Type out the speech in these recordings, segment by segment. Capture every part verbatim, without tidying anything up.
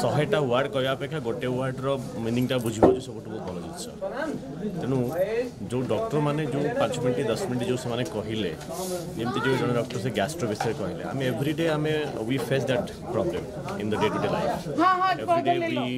शहेटा ward कहवा अपेक्षा गोटे वार्डर मिनिंगटा बुझे सब बहुत भल जिस तेणु जो डॉक्टर मैंने जो पाँच मिनट दस मिनट जो से कहले जमी जो जन डॉक्टर से गैस्ट्रो विषय कहले आम एवरीडे आम we face that problem in the day to day life everyday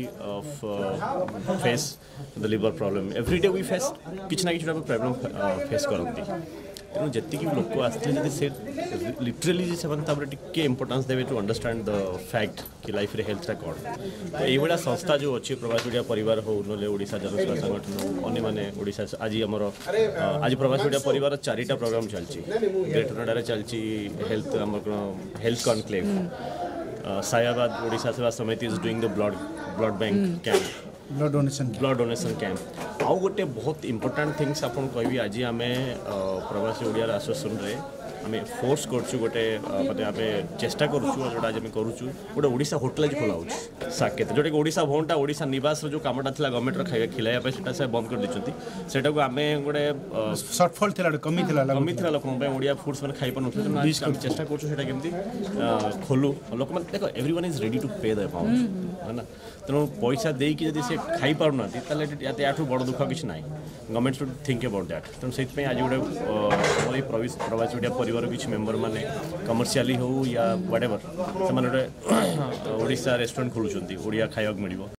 we face the liver problem everyday we face किसी ना कि प्रॉब्लम फेस करती तेणु जी लोक आसते से लिटरेली से इंपोर्टेंस देवे टू अंडरस्टैंड द फैक्ट कि लाइफ रे हेल्थ कौन तो ये संस्था जो अच्छी प्रवासी ओडिया परिवार हो ना ओडिशा जनसेवा संगठन हो अन्य मैंने ओडिशा आज आमर आज प्रवासी ओडिया परिवार चारिटा प्रोग्राम चलती ग्रेटर नोएडा चलती हेल्थ आम health conclave सायाबाद Odisha Seva Samiti is doing the blood blood bank camp blood donation blood donation camp आउ गोटे बहुत इंपोर्टेंट थिंग्स आपन कहबी आज आम प्रवासी ओडिया एसोसिएशन रे आम फोर्स करूँ गोटे मतलब आम चेष्टा करूँ जोटा आज करूँ गोटे ओडिशा होटेल आज खोला हो साकेत जोटा कि ओडिशा भवनटा ओडिशा निवास जो कमटा था गवर्नमेंट खाଇବା खिलाइबा से बंद कर देछंती सेटा को आम गोटे शॉर्टफॉल थिला कमी थिला कमी थिला लोक ओडिया फूड्स मैंने खाई पारुनथि आम चेष्टा करूँ सेटा केमती खोलू लोक मैंने देखो everyone is ready to pay the amount है ना तेणु पैसा देकी जब से खाई पारना याठू बड़ दुख किसी ना government should think about that तेणु से आज गोटे प्रवासी ओडिया परिवार किसी मेम्बर मैंने कमर्शियली हो या व्हाटएवर से ओडिशा रेस्टोरेंट खोलुंट ओडिया खाइबा मिल